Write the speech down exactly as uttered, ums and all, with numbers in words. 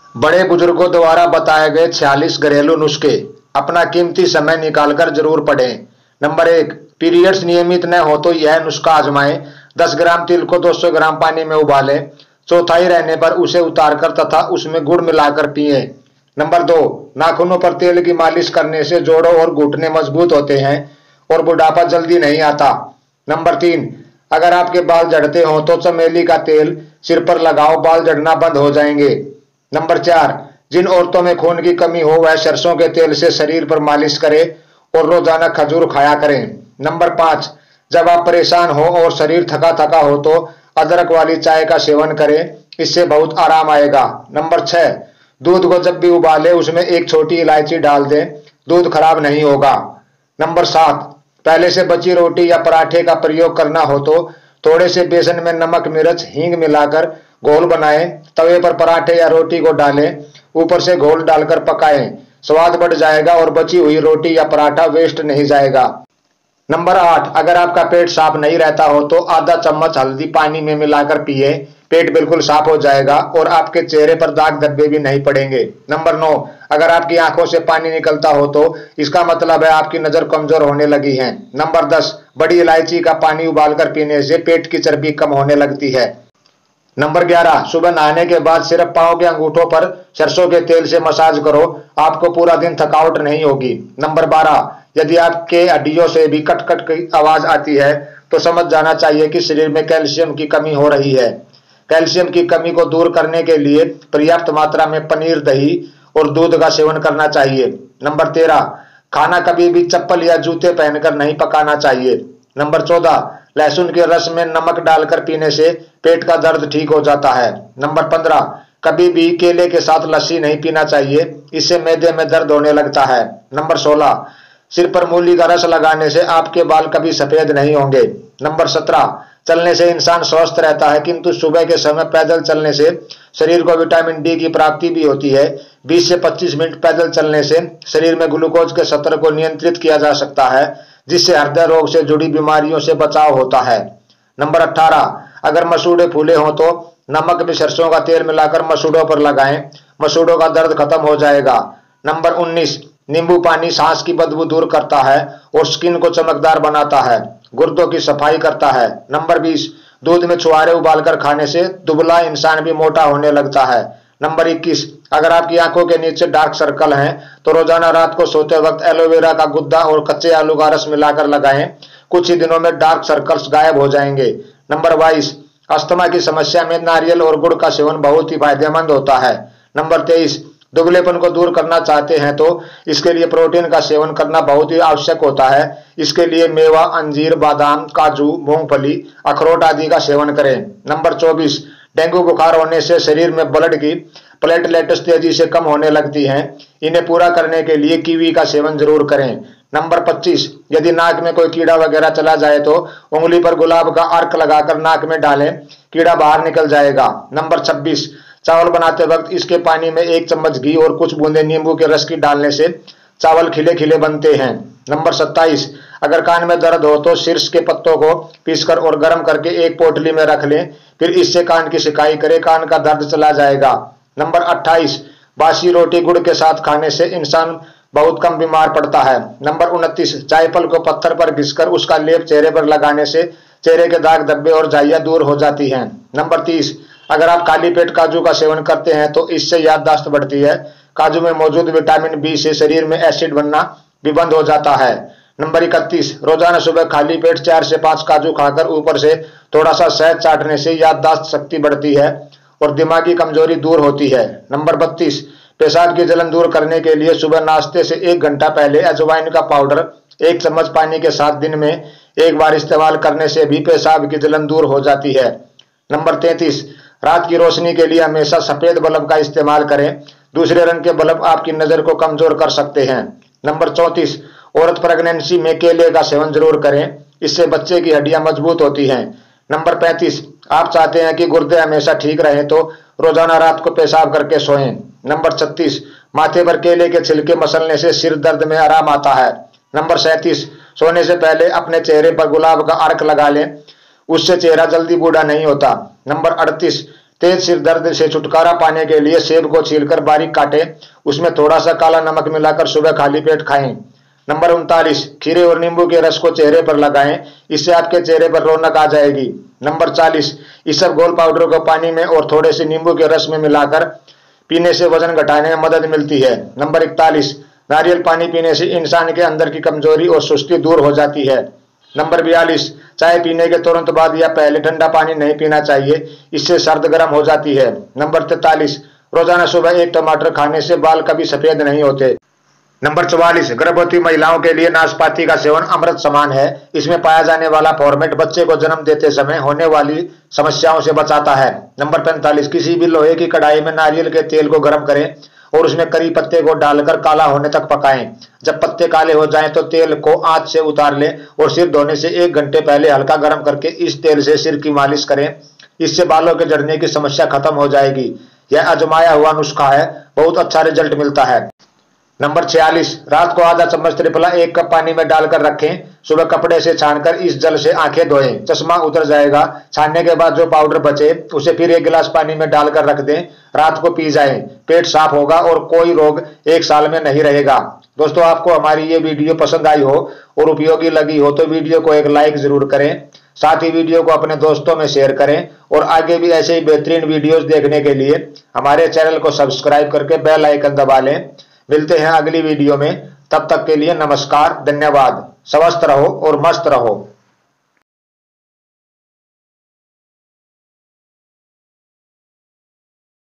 बड़े बुजुर्गों द्वारा बताए गए छियालीस घरेलू नुस्खे अपना कीमती समय निकालकर जरूर पढ़ें। नंबर एक, पीरियड्स नियमित न हो तो यह नुस्खा आजमाएं। दस ग्राम तिल को दो सौ ग्राम पानी में उबालें। चौथाई रहने पर उसे उतारकर तथा उसमें गुड़ मिलाकर पिएं। नंबर दो, नाखूनों पर तेल की मालिश करने से जोड़ों और घुटने मजबूत होते हैं और बुढ़ापा जल्दी नहीं आता। नंबर तीन, अगर आपके बाल झड़ते हो तो चमेली का तेल सिर पर लगाओ, बाल झड़ना बंद हो जाएंगे। नंबर चार, जिन औरतों में खून की कमी हो वह सरसों के तेल से शरीर पर मालिश करें और रोजाना खजूर खाया करें। नंबर पाँच, जब आप परेशान हो और शरीर थका थका हो तो अदरक वाली चाय का सेवन करें, इससे बहुत आराम आएगा। नंबर छह, दूध को जब भी उबाले उसमें एक छोटी इलायची डाल दें, दूध खराब नहीं होगा। नंबर सात, पहले से बची रोटी या पराठे का प्रयोग करना हो तो थोड़े से बेसन में नमक मिर्च हींग मिलाकर घोल बनाएं, तवे पर पराठे या रोटी को डालें, ऊपर से घोल डालकर पकाएं, स्वाद बढ़ जाएगा और बची हुई रोटी या पराठा वेस्ट नहीं जाएगा। नंबर आठ, अगर आपका पेट साफ नहीं रहता हो तो आधा चम्मच हल्दी पानी में मिलाकर पिए, पेट बिल्कुल साफ हो जाएगा और आपके चेहरे पर दाग धब्बे भी नहीं पड़ेंगे। नंबर नौ, अगर आपकी आंखों से पानी निकलता हो तो इसका मतलब है आपकी नजर कमजोर होने लगी है। नंबर दस, बड़ी इलायची का पानी उबालकर पीने से पेट की चर्बी कम होने लगती है। नंबर ग्यारह, सुबह नहाने के बाद सिर्फ पांव के अंगूठों पर सरसों के तेल से मसाज करो, आपको पूरा दिन थकावट नहीं होगी। नंबर बारह, यदि आपके हड्डियों से भी कट कट की आवाज आती है तो समझ जाना चाहिए कि शरीर में कैल्शियम की कमी हो रही है। कैल्शियम की कमी को दूर करने के लिए पर्याप्त मात्रा में पनीर, दही और दूध का सेवन करना चाहिए। नंबर तेरह, खाना कभी भी चप्पल या जूते पहनकर नहीं पकाना चाहिए। नंबर चौदह, लहसुन के रस में नमक डालकर पीने से पेट का दर्द ठीक हो जाता है। नंबर पंद्रह, कभी भी केले के साथ लस्सी नहीं पीना चाहिए, इससे मैदे में दर्द होने लगता है। नंबर सोलह, सिर पर मूली का रस लगाने से आपके बाल कभी सफेद नहीं होंगे। नंबर सत्रह, चलने से इंसान स्वस्थ रहता है किंतु सुबह के समय पैदल चलने से शरीर को विटामिन डी की प्राप्ति भी होती है। बीस से पच्चीस मिनट पैदल चलने से शरीर में ग्लूकोज के स्तर को नियंत्रित किया जा सकता है, जिससे हृदय रोग से जुड़ी बीमारियों से बचाव होता है। नंबर अठारह, अगर मसूड़े फूले हो तो नमक में सरसों का तेल मिलाकर मसूड़ों पर लगाएं, मसूड़ों का दर्द खत्म हो जाएगा। नंबर उन्नीस, नींबू पानी सांस की बदबू दूर करता है और स्किन को चमकदार बनाता है, गुर्दों की सफाई करता है। नंबर बीस, दूध में छुआरे उबालकर खाने से दुबला इंसान भी मोटा होने लगता है। नंबर इक्कीस, अगर आपकी आंखों के नीचे डार्क सर्कल हैं तो रोजाना रात को सोते वक्त एलोवेरा का गुद्दा और कच्चे आलू का रस मिलाकर लगाएं, कुछ ही दिनों में डार्क सर्कल्स गायब हो जाएंगे। नंबर बाईस, अस्थमा की समस्या में नारियल और गुड़ का सेवन बहुत ही फायदेमंद होता है। नंबर तेईस, दुबलेपन को दूर करना चाहते हैं तो इसके लिए प्रोटीन का सेवन करना बहुत ही आवश्यक होता है। इसके लिए मेवा, अंजीर, बादाम, काजू, मूंगफली, अखरोट आदि का सेवन करें। नंबर चौबीस, डेंगू बुखार होने से शरीर में ब्लड की प्लेटलेट्स तेजी से कम होने लगती हैं, इन्हें पूरा करने के लिए कीवी का सेवन जरूर करें। नंबर पच्चीस, यदि नाक में कोई कीड़ा वगैरह चला जाए तो उंगली पर गुलाब का अर्क लगाकर नाक में डालें, कीड़ा बाहर निकल जाएगा। नंबर छब्बीस, चावल बनाते वक्त इसके पानी में एक चम्मच घी और कुछ बूंदे नींबू के रस की डालने से चावल खिले खिले बनते हैं। नंबर सत्ताईस, अगर कान में दर्द हो तो शीर्ष के पत्तों को पीसकर और गर्म करके एक पोटली में रख लें, फिर इससे कान की सिकाई करें, कान का दर्द चला जाएगा। नंबर अट्ठाईस, बासी रोटी गुड़ के साथ खाने से इंसान बहुत कम बीमार पड़ता है। नंबर उनतीस, जायफल को पत्थर पर घिसकर उसका लेप चेहरे पर लगाने से चेहरे के दाग धब्बे और झाइयां दूर हो जाती हैं। नंबर तीस, अगर आप खाली पेट काजू का सेवन करते हैं तो इससे याददाश्त बढ़ती है। काजू में मौजूद विटामिन बी से शरीर में एसिड बनना भी बंद हो जाता है। नंबर इकतीस, रोजाना सुबह खाली पेट चार से पांच काजू खाकर ऊपर से थोड़ा सा शहद चाटने से याददाश्त शक्ति बढ़ती है और दिमागी कमजोरी दूर होती है। नंबर बत्तीस, पेशाब की जलन दूर करने के लिए सुबह नाश्ते से एक घंटा पहले अजवाइन का पाउडर एक चम्मच पानी के साथ दिन में एक बार इस्तेमाल करने से भी पेशाब की जलन दूर हो जाती है। नंबर तैंतीस, रात की रोशनी के लिए हमेशा सफेद बल्ब का इस्तेमाल करें, दूसरे रंग के बल्ब आपकी नजर को कमजोर कर सकते हैं। नंबर चौंतीस, औरत प्रेगनेंसी में केले का सेवन जरूर करें, इससे बच्चे की हड्डियां मजबूत होती हैं। नंबर पैंतीस, आप चाहते हैं कि गुर्दे हमेशा ठीक रहें तो रोजाना रात को पेशाब करके सोएं। नंबर छत्तीस, माथे पर केले के छिलके मसलने से सिर दर्द में आराम आता है। नंबर सैंतीस, सोने से पहले अपने चेहरे पर गुलाब का अर्क लगा लें, उससे चेहरा जल्दी बूढ़ा नहीं होता। नंबर अड़तीस, तेज सिर दर्द से छुटकारा पाने के लिए सेब को छीलकर बारीक काटें, उसमें थोड़ा सा काला नमक मिलाकर सुबह खाली पेट खाएं। नंबर उनतालीस, खीरे और नींबू के रस को चेहरे पर लगाएं, इससे आपके चेहरे पर रौनक आ जाएगी। नंबर चालीस, इसबगोल पाउडर को पानी में और थोड़े से नींबू के रस में मिलाकर पीने से वजन घटाने में मदद मिलती है। नंबर इकतालीस, नारियल पानी पीने से इंसान के अंदर की कमजोरी और सुस्ती दूर हो जाती है। नंबर बयालीस, चाय पीने के तुरंत बाद या पहले ठंडा पानी नहीं पीना चाहिए, इससे सर्द गर्म हो जाती है। नंबर तैतालीस, रोजाना सुबह एक टमाटर खाने से बाल कभी सफेद नहीं होते। नंबर चौवालीस, गर्भवती महिलाओं के लिए नाशपाती का सेवन अमृत समान है। इसमें पाया जाने वाला फॉर्मेट बच्चे को जन्म देते समय होने वाली समस्याओं से बचाता है। नंबर पैंतालीस, किसी भी लोहे की कढ़ाई में नारियल के तेल को गर्म करें और उसमें करी पत्ते को डालकर काला होने तक पकाएं। जब पत्ते काले हो जाएं तो तेल को आंच से उतार लें और सिर धोने से एक घंटे पहले हल्का गर्म करके इस तेल से सिर की मालिश करें। इससे बालों के झड़ने की समस्या खत्म हो जाएगी। यह आजमाया हुआ नुस्खा है, बहुत अच्छा रिजल्ट मिलता है। नंबर छियालीस, रात को आधा चम्मच त्रिफला एक कप पानी में डालकर रखें, सुबह कपड़े से छानकर इस जल से आंखें धोएं, चश्मा उतर जाएगा। छानने के बाद जो पाउडर बचे उसे फिर एक गिलास पानी में डालकर रख दें, रात को पी जाएं, पेट साफ होगा और कोई रोग एक साल में नहीं रहेगा। दोस्तों, आपको हमारी ये वीडियो पसंद आई हो और उपयोगी लगी हो तो वीडियो को एक लाइक जरूर करें, साथ ही वीडियो को अपने दोस्तों में शेयर करें और आगे भी ऐसे ही बेहतरीन वीडियोस देखने के लिए हमारे चैनल को सब्सक्राइब करके बेल आइकन दबा लें। मिलते हैं अगली वीडियो में, तब तक के लिए नमस्कार, धन्यवाद। स्वस्थ रहो और मस्त रहो।